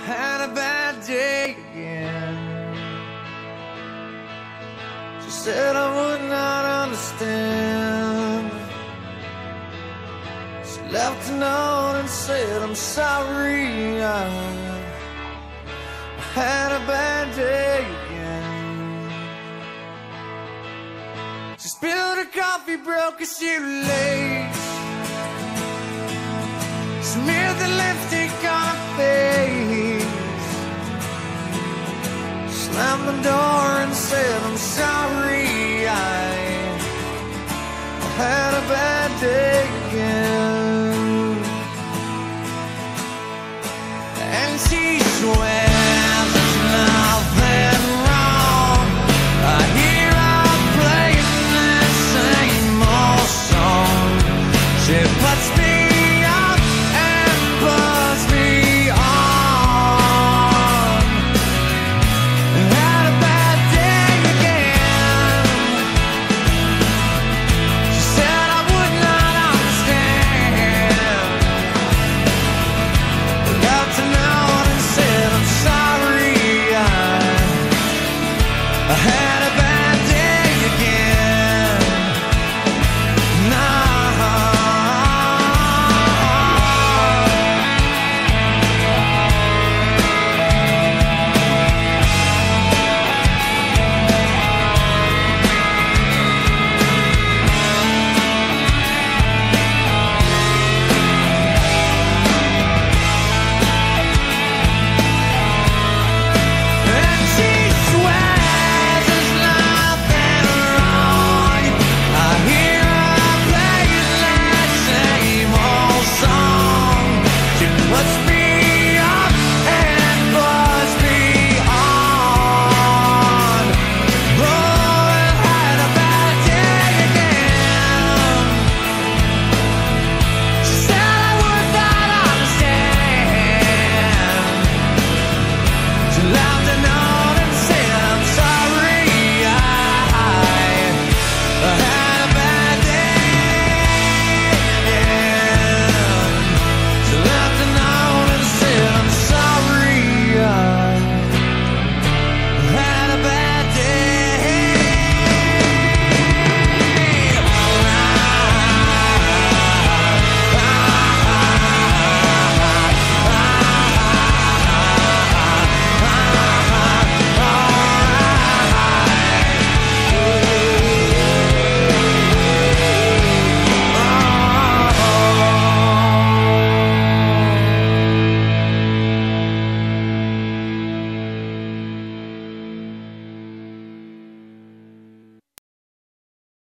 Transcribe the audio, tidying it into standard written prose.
had a bad day again. She said I would not understand. She left a note and said I'm sorry, I had a bad day again. She spilled her coffee, broke her shoelace, smeared the lipstick on her face, slammed the door and said I'm sorry, I had a bad day